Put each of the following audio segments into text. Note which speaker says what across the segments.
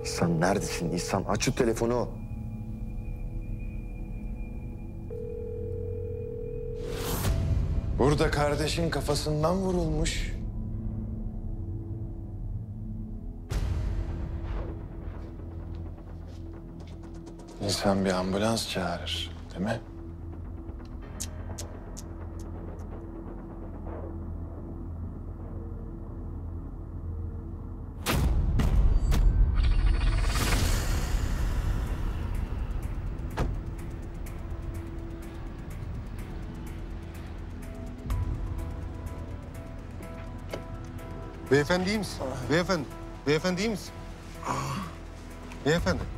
Speaker 1: İhsan neredesin İhsan? Aç şu telefonu.
Speaker 2: Burada kardeşin kafasından vurulmuş. İnsan bir ambulans çağırır, değil mi?
Speaker 3: Beyefendi iyi misin? Beyefendi. Beyefendi iyi misin? Beyefendi.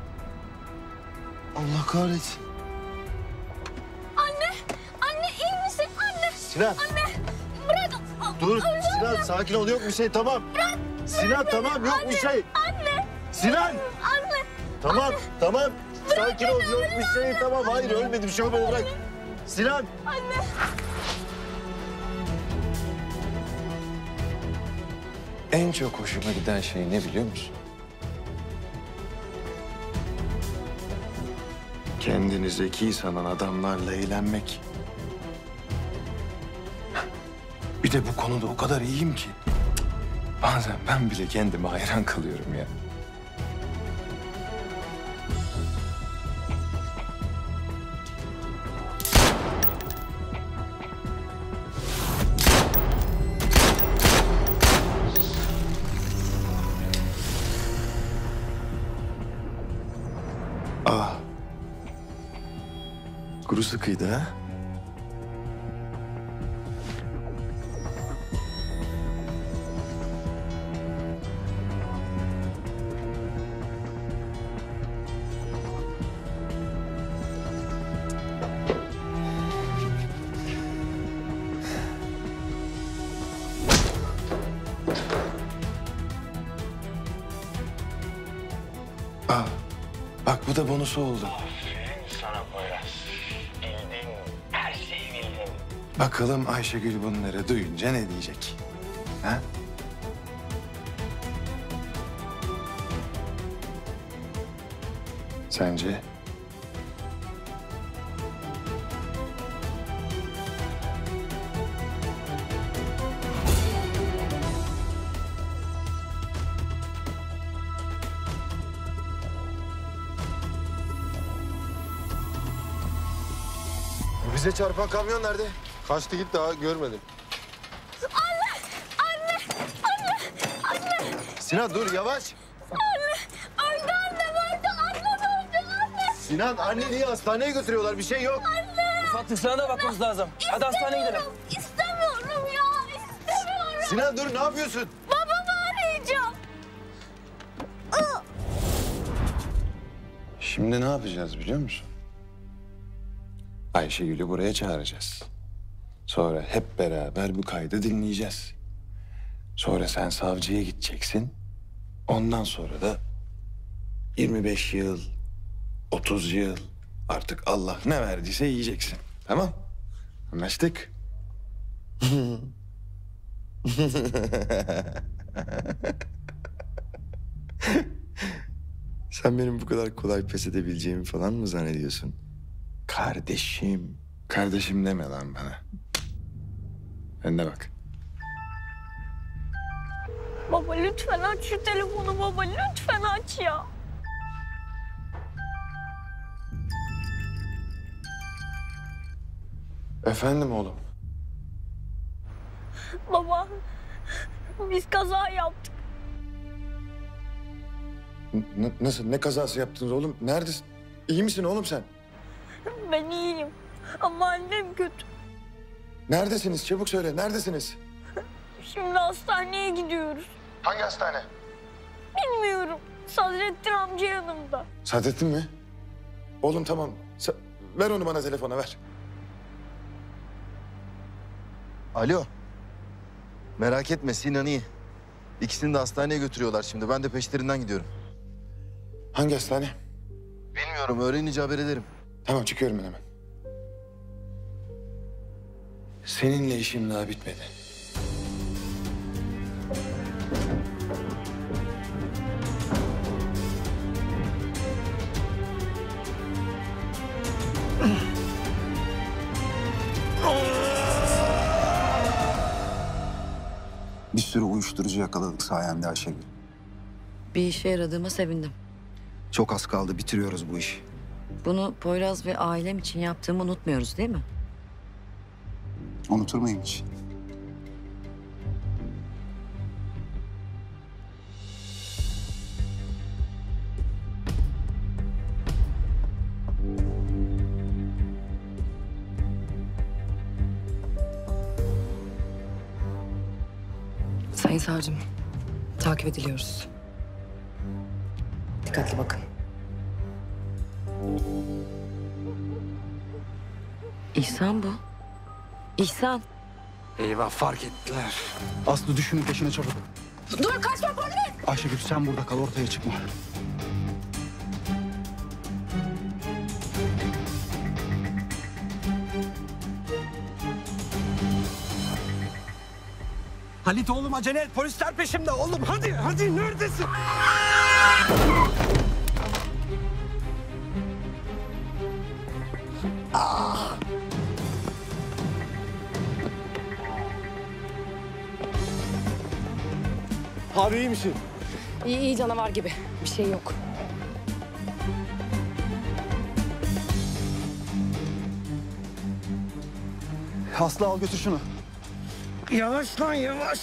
Speaker 1: Allah kahretsin.
Speaker 4: Anne! Anne iyi misin? Anne!
Speaker 1: Sinan.
Speaker 4: Anne! Bırak!
Speaker 1: Dur
Speaker 4: Öldüreceğim.
Speaker 1: Sinan sakin ol, yok bir şey, tamam.
Speaker 4: Bırak!
Speaker 1: Sinan tamam, yok bir şey.
Speaker 4: Anne!
Speaker 1: Sinan.
Speaker 4: Anne!
Speaker 1: Tamam tamam.
Speaker 4: Bırak
Speaker 1: Sakin ol,
Speaker 4: beni,
Speaker 1: yok bir şey, tamam. Hayır ölmedim, şu an beni bırak. Sinan.
Speaker 4: Anne!
Speaker 2: En çok hoşuma giden şey ne biliyor musun? Kendini zeki sanan adamlarla eğlenmek. Bir de bu konuda o kadar iyiyim ki. Bazen ben bile kendime hayran kalıyorum ya. Ah. Kuru sıkıydı ha? Ah. Bak bu da bonusu oldu.
Speaker 5: Aferin sana Poyraz. Bildin, her şeyi bildin.
Speaker 2: Bakalım Ayşegül bunları duyunca ne diyecek? Ha? Sence?
Speaker 1: Bize çarpan kamyon nerede?
Speaker 3: Kaçtı gitti daha görmedim.
Speaker 1: Sinan dur yavaş.
Speaker 4: Öldü annem öldü! Annem öldü! Anne!
Speaker 1: Sinan anneni hastaneye götürüyorlar, bir şey yok.
Speaker 6: Fatih sana da bakmamız lazım. Hadi hastaneye gidelim.
Speaker 4: İstemiyorum ya! İstemiyorum!
Speaker 1: Sinan dur, ne yapıyorsun?
Speaker 4: Babamı arayacağım!
Speaker 2: Şimdi ne yapacağız biliyor musun? Ayşegül'ü buraya çağıracağız. Sonra hep beraber bu kaydı dinleyeceğiz. Sonra sen savcıya gideceksin. Ondan sonra da 25 yıl, 30 yıl artık Allah ne verdiyse yiyeceksin. Tamam? Anlaştık.
Speaker 1: Sen benim bu kadar kolay pes edebileceğimi falan mı zannediyorsun?
Speaker 2: Kardeşim. Kardeşim deme lan bana. Önüne bak.
Speaker 4: Baba lütfen aç şu telefonu baba. Lütfen aç ya.
Speaker 2: Efendim oğlum.
Speaker 4: Baba biz kaza yaptık.
Speaker 2: Nasıl? Ne kazası yaptınız oğlum? Neredesin? İyi misin oğlum sen?
Speaker 4: Ben iyiyim ama annem kötü.
Speaker 2: Neredesiniz? Çabuk söyle. Neredesiniz?
Speaker 4: Şimdi hastaneye gidiyoruz.
Speaker 2: Hangi hastane?
Speaker 4: Bilmiyorum. Sadrettin amca yanımda.
Speaker 2: Saadettin mi? Oğlum tamam. Ver onu bana telefona ver.
Speaker 1: Alo. Merak etme, Sinan iyi. İkisini de hastaneye götürüyorlar şimdi. Ben de peşlerinden gidiyorum.
Speaker 2: Hangi hastane?
Speaker 1: Bilmiyorum, öğrenince haber ederim.
Speaker 2: Tamam çıkıyorum ben hemen. Seninle işim daha bitmedi.
Speaker 7: sürü uyuşturucu yakaladık sayende Ayşegül.
Speaker 8: Bir işe yaradığıma sevindim.
Speaker 7: Çok az kaldı, bitiriyoruz bu işi.
Speaker 8: Bunu Poyraz ve ailem için yaptığımı unutmuyoruz değil mi?
Speaker 7: Unutur muyum hiç?
Speaker 8: Sayın savcım, takip ediliyoruz. Dikkatli bakın. İhsan bu. İhsan.
Speaker 7: Eyvah, fark ettiler. Aslı düşün peşine çabuk.
Speaker 8: Dur kaçma polis!
Speaker 7: Ayşegül sen burada kal, ortaya çıkma.
Speaker 6: Halit oğlum acele et. Polisler peşimde oğlum. Hadi neredesin? Abi iyi misin?
Speaker 8: İyi canavar gibi. Bir şey yok.
Speaker 7: Aslı al götür şunu.
Speaker 6: Yavaş lan yavaş.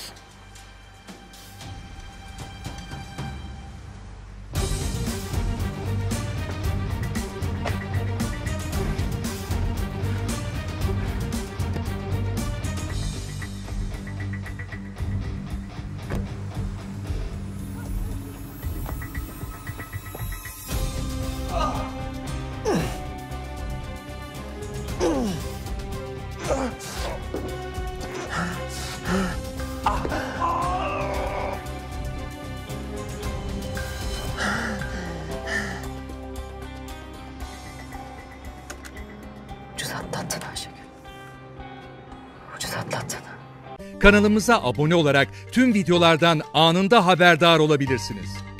Speaker 8: Ucuz atlattın Ayşegül. Ucuz atlattın.
Speaker 9: Kanalımıza abone olarak tüm videolardan anında haberdar olabilirsiniz.